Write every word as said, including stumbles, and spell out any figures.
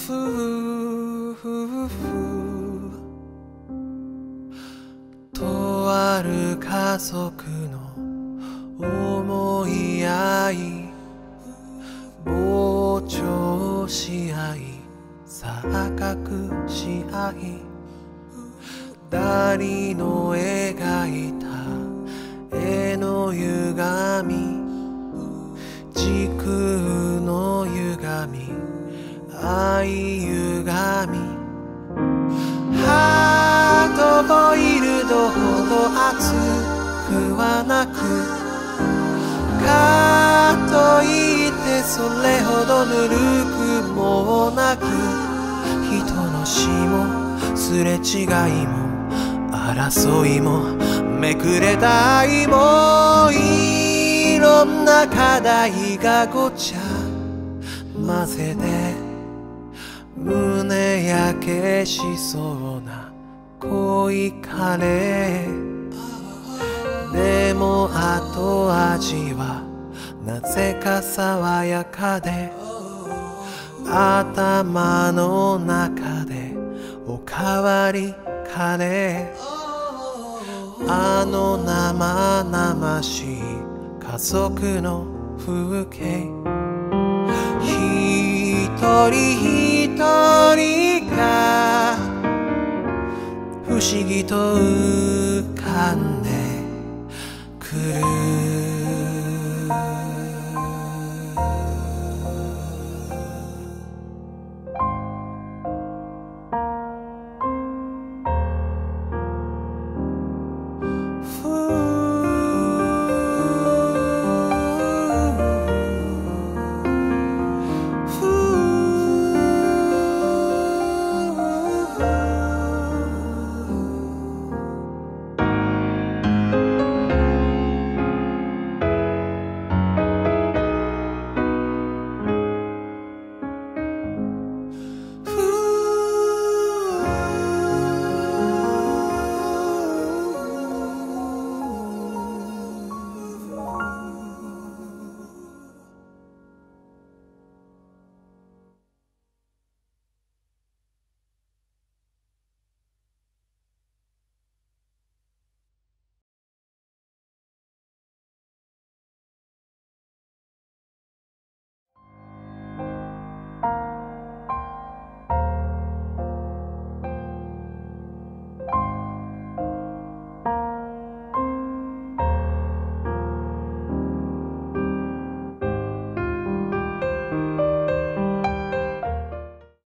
ふふとある家族の思い合い膨張し合い錯覚し合いダリの描いた絵の歪み時空の歪み愛歪みハードボイルドほど熱くはなくかといってそれほどぬるくもなく人の死もすれ違いも争いもめくれた愛もいろんな課題がごちゃ混ぜて胸焼けしそうな濃いカレーでも後味はなぜか爽やかで頭の中でおかわりカレーあの生々しい家族の風景一人一人が不思議と浮かんでくる